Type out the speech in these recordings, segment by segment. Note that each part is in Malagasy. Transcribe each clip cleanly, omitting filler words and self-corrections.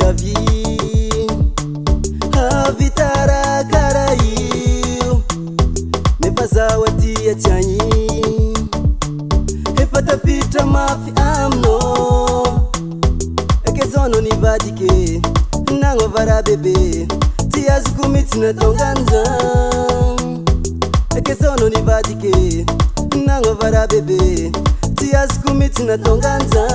la vie avitara karayu nebazawati yachanyi efata pita mafi amno ekezono ni vadike nango vara bebe tiazi kumitina tonganza ekezono ni vadike nango vara bebe tiazi kumitina tonganza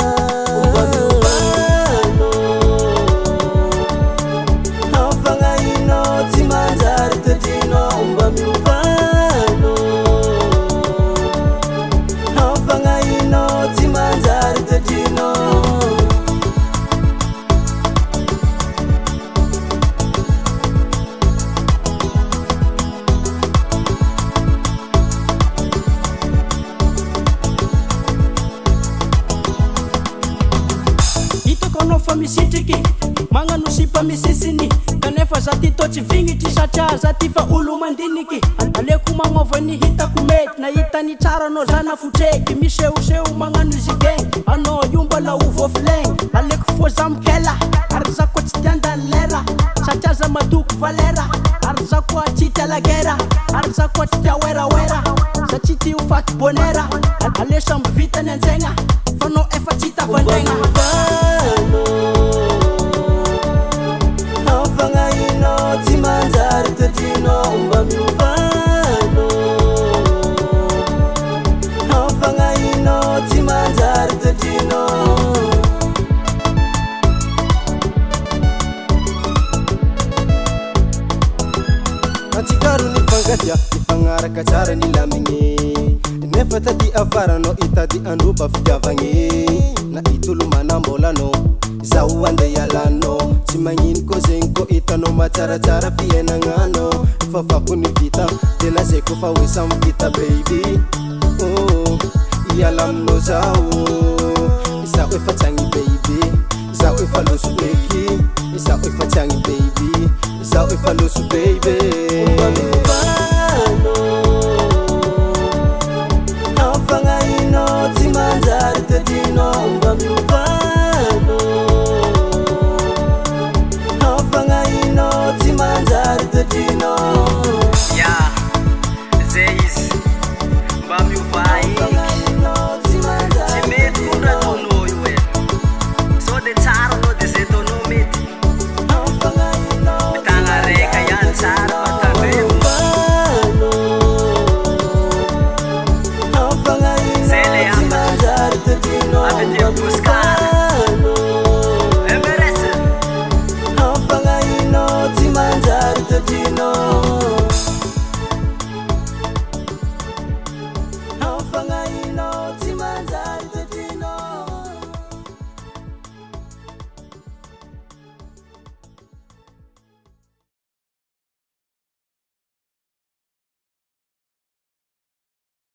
Misitiki manganu sipa misisini kanefa zati tochi vingi tishacha zati fa ulu mandiniki aleku mangovani hita kumet na hita ni chara no zana futeki misheu manganu zigeng ano yumba la uvo fleng aleku fo zamkela arza ko tstanda lera chacha za maduk valera arza ko chita la gera arza ko tsta wera za chiti ufat bonera alesha mvita nenzenga fano efa chita vandenga Antikaru ni fangatia, ifangara kachara ni lamingi nefata di avara no itadi anduba fidavangi na itulu manambola no zawande yalano simanyin ko zenko itano machara chara fiena ngano fafa kuni vita de la seko fa wesam vita baby oh yalam no zawo isa we fachangi baby isa we falosu beki isa we fachangi baby isa we falosu baby Timanza